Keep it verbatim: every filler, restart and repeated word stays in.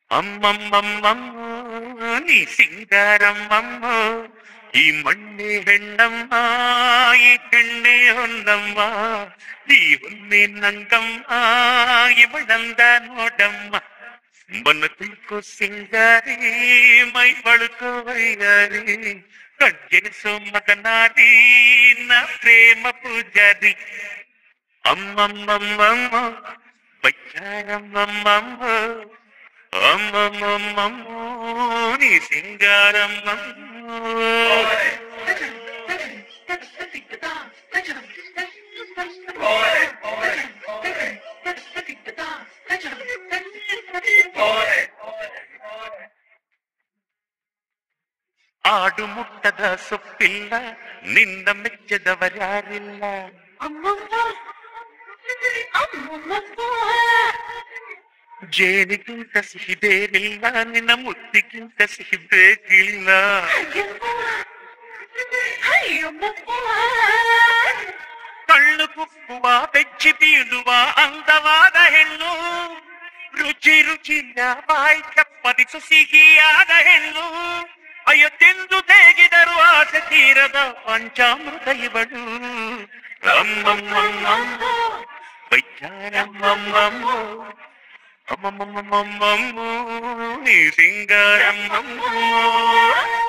ಅಮ್ಮಮ್ಮಮ್ಮಮ್ಮೋ ನೀ ಸಿಂಗಾರಮ್ಮಮ್ಮ ಈ ಮಣ್ಣೆ ಹೆಣ್ಣಮ್ಮ ಈ ಹೆಣ್ಣೆ ಹೊನ್ನಮ್ಮ ಈ ಹೊನ್ನೆ ನಂಗಮ್ಮ ಇವಳಂದ ನೋಡಮ್ಮ ಮನ ತುಳ್ಕೋ ಸಿಂಗಾರಿ ಮೈ ಬಳುಕೋ ವೈಯಾರಿ ಕಡ್ಗೆಸೋ ಮಗನಾರಿ ನ ಪ್ರೇಮ ಪೂಜಾರಿ ಅಮ್ಮಮ್ಮಮ್ಮಮ್ಮ ಬಚ್ಚಾರಮ್ಮಮ್ಮಮ್ಮ ಅಮ್ಮಮ್ಮಮ್ಮಮ್ಮೋ ನೀ ಸಿಂಗಾರಮ್ಮಮ್ಮ ಆಡು ಮುಟ್ಟದ ಸೊಪ್ಪಿಲ್ಲ ನಿನ್ನ ಮೆಚ್ಚದವರ್ಯಾರಿಲ್ಲ ಜೇನಿಗಿಂತ ಸಿಹಿದೇನಿಲ್ಲ ನಿನ್ನ ಮುದ್ದಿಗಿಂತ ಸಿಹಿ ಬೇಕಿಲ್ಲ ಕಳ್ಳು ಕುಪ್ಪುವ ಬೆಚ್ಚಿ ಬೀಳುವ ಅಂದವಾದ ಹೆಣ್ಣು ರುಚಿ ರುಚಿಯ ಬಾಯಿ ಚಪ್ಪರಿಸು ಸಿಹಿಯಾದ ಹೆಣ್ಣು ಅಯ್ಯೋ ತಿಂದು ತೇಗಿದರು ಆಸೆ ತೀರದ ಪಂಚಾಮೃತ ಇವಳು ಅಮ್ಮಮ್ಮಮ್ಮಮ್ಮ ಬೈಚಾರಮ್ಮಮ್ಮಮ್ಮೋ ಅಮ್ಮಮ್ಮಮ್ಮಮ್ಮಮ್ಮೋ ನೀ ಸಿಂಗಾರಮ್ಮಮ್ಮೋ